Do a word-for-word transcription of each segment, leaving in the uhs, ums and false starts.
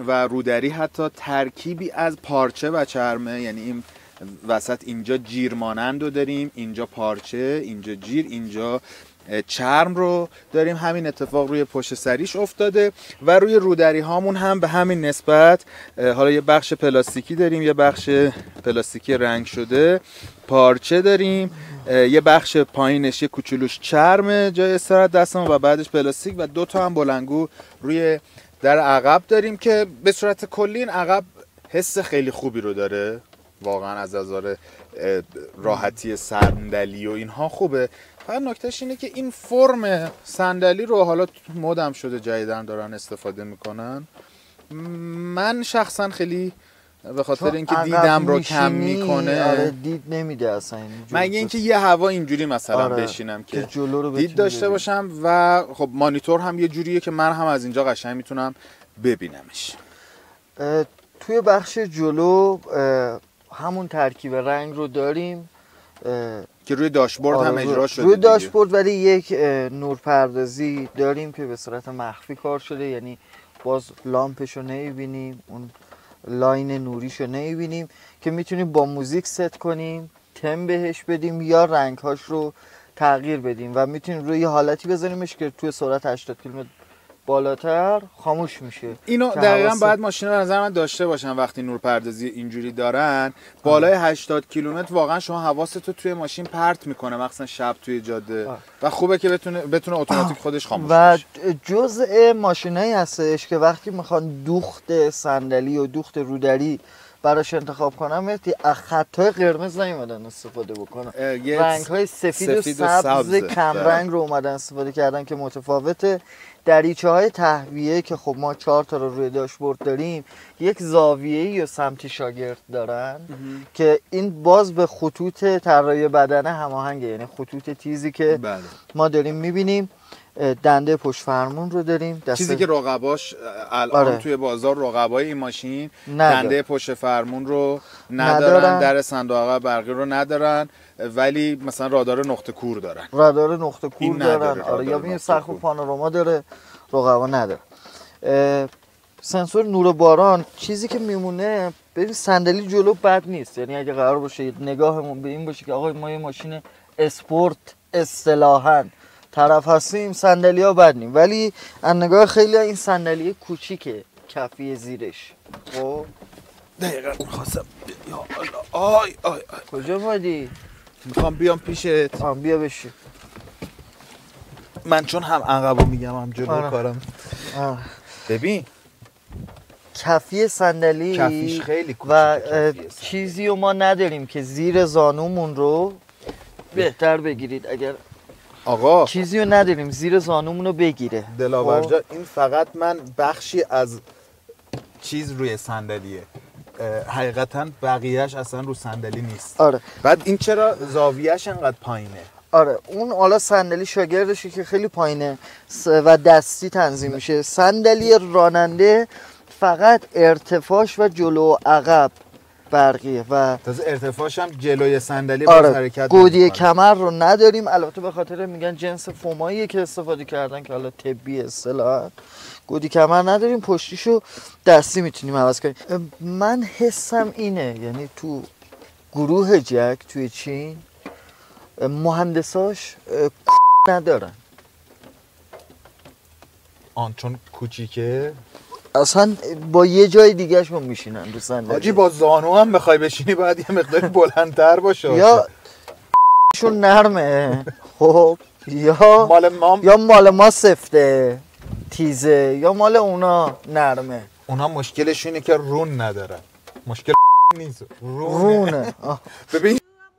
و رودری حتی ترکیبی از پارچه و چرمه، یعنی این وسط اینجا جیر مانند رو داریم، اینجا پارچه، اینجا جیر، اینجا چرم رو داریم. همین اتفاق روی پشت سریش افتاده و روی رودری هامون هم به همین نسبت. حالا یه بخش پلاستیکی داریم، یه بخش پلاستیکی رنگ شده، پارچه داریم، یه بخش پایینش یه کوچولوش چرم جای استراحت دستمون و بعدش پلاستیک و دو تا هم بلنگو روی در عقب داریم که به صورت کلی این عقب حس خیلی خوبی رو داره واقعا، از نظر راحتی صندلی و اینها خوبه. فقط نکتهش اینه که این فرم صندلی رو حالا مدم شده جدیدن دارن استفاده میکنن، من شخصا خیلی به خاطر اینکه دیدم رو کم میکنه آره دید نمیده اصلا، مگه اینکه یه هوا اینجوری مثلا آره بشینم که, که جلو رو دید داشته ببینی. باشم و خب مانیتور هم یه جوریه که من هم از اینجا قشنگ میتونم ببینمش. توی بخش جلو همون ترکیب رنگ رو داریم که روی داشبورد آره هم اجرا شده روی دیگه. داشبورد ولی یک نورپردازی داریم که به صورت مخفی کار شده، یعنی باز لامپش رو نمیبینیم، اون لاین نوریش رو نمیبینیم که میتونیم با موزیک ست کنیم، تم بهش بدیم یا رنگهاش رو تغییر بدیم و میتونیم روی حالتی بذاریمش که توی سرعت هشتاد کیلومتر بالاتر خاموش میشه. اینو دقیقاً باید ماشینا به نظر من داشته باشن وقتی نورپردازی اینجوری دارن. بالای هشتاد کیلومتر واقعا شما حواستو توی ماشین پرت میکنه، مخصوصا شب توی جاده آه. و خوبه که بتونه بتونه اتوماتیک خودش خاموش و بشه. و جزء ماشینایی هستش که وقتی میخوان دوخت صندلی و دوخت رودری براش انتخاب کنم خطای قرمز نیومدن استفاده بکنن، رنگ های سفید, سفید و سبز کم رنگ رو اومدن استفاده کردن که متفاوته. دریچه های تهویه که خب ما چهار تا رو روی داشبورد داریم یک زاویه‌ای یا سمتی شاگرد دارن که این باز به خطوط طراحی بدنه هماهنگه، یعنی خطوط تیزی که بله. ما داریم میبینیم. دنده پشت فرمون رو داریم، چیزی که رقباش الان آره. توی بازار رقبای این ماشین ندار. دنده پشت فرمون رو ندارن, ندارن. در صندوق عقب برقی رو ندارن، ولی مثلا رادار نقطه کور دارن. رادار نقطه کور دارن آره، یا این سقف پانوراما داره، رقبا نداره. سنسور نور باران چیزی که میمونه، ببین صندلی جلو بد نیست، یعنی اگه قرار باشه نگاهمون به این باشه که آقا ما یه ماشین اسپورت اصطلاحاً طرف هستیم، صندلی ها بد نیم، ولی از نگاه خیلی ها این صندلی کوچیکه کفی زیرش. خب دقیقاً اون خواستم یا الله آی آی آی کجا بودی؟ میخوام بیام پیشت. آه بیا بشی. من چون هم عقبو میگم هم جلو آره. کارم آه. ببین کفی صندلی کفیش خیلی کوچیکه و چیزی رو ما نداریم که زیر زانومون رو بهتر بگیرید. اگر آقا چیزی رو نداریم زیر زانومون رو بگیره دلاور جان، این فقط من بخشی از چیز روی صندلیه، حقیقتا بقیهش اصلا رو صندلی نیست. آره. بعد این چرا زاویهش انقدر پایینه؟ آره اون حالا صندلی شاگردشه که خیلی پایینه و دستی تنظیم میشه. صندلی راننده فقط ارتفاعش و جلو و عقب برقیه و تازه ارتفاعش هم جلوی صندلی آره باز حرکت گودی کمر رو نداریم، البته به خاطر میگن جنس فوماییه که استفاده کردن که حالا طبی اصطلاحاً گودی کمر نداریم، پشتیشو دستی میتونیم عوض کنیم. من حسم اینه، یعنی تو گروه جک توی چین مهندساش ندارن آن چون کوچیکه اصلا با یه جای دیگه شون میشینن رو صندلی. حاجی با زانو هم بخوای بشینی باید یه مقدار بلندتر باشه، یا شون نرمه خب یا مال ما یا مال ما سفته تیزه یا مال اونا نرمه. اونا مشکلش اینه که رون ندارن، مشکل نیست رونه, رونه. ببین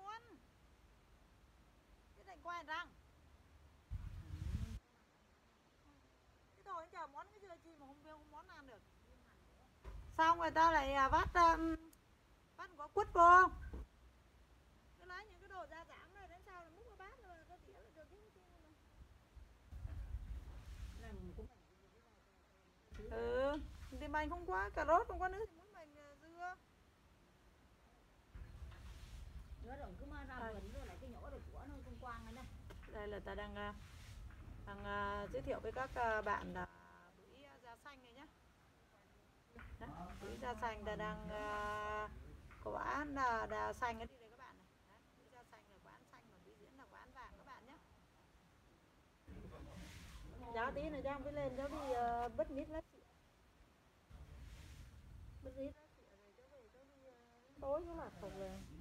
sao người ta lại vắt vắt quả quýt vô, cứ lấy những cái đồ gia giảm này đến sau là múc vào bát rồi cái đĩa là được cái ừ thì mình không quá cà rốt, không quá nước thì muốn mình dưa. Nhớ rồi cứ mang ra vườn rồi lại cái nhổ rồi của nó không quang này. Đây là ta đang đang giới thiệu với các bạn là bưởi da xanh này nhá. Đấy. Cái da xanh là đang uh, có bán là, là xanh cái đi đây các bạn này. Đấy, cái da xanh là bán xanh mà bí diễn là bán vàng các bạn nhé. Giá tí này Giang với lên cháu đi uh, bứt nít lát xịa. Bứt nít lát xịa rồi cháu về cháu đi uh, tối các bạn thật là